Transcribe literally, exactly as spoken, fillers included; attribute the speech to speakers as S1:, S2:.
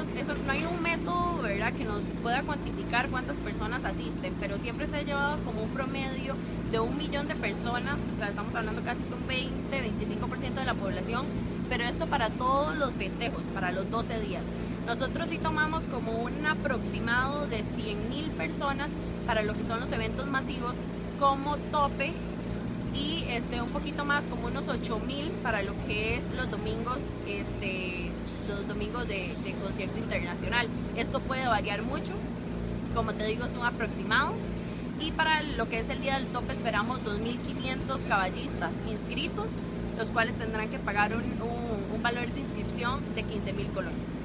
S1: nosotros, eso, no hay un método, ¿verdad?, que nos pueda cuantificar cuántas personas asisten, pero siempre se ha llevado como un promedio de un millón de personas, o sea, estamos hablando casi que un veinte, veinticinco por ciento de la población, pero esto para todos los festejos, para los doce días. Nosotros sí tomamos como un aproximado de cien mil personas para lo que son los eventos masivos como tope, y este, un poquito más, como unos ocho mil para lo que es los domingos, este, los domingos de, de concierto internacional. Esto puede variar mucho, como te digo, es un aproximado. Y para lo que es el día del tope esperamos dos mil quinientos caballistas inscritos, los cuales tendrán que pagar un, un, un valor de inscripción de quince mil colones.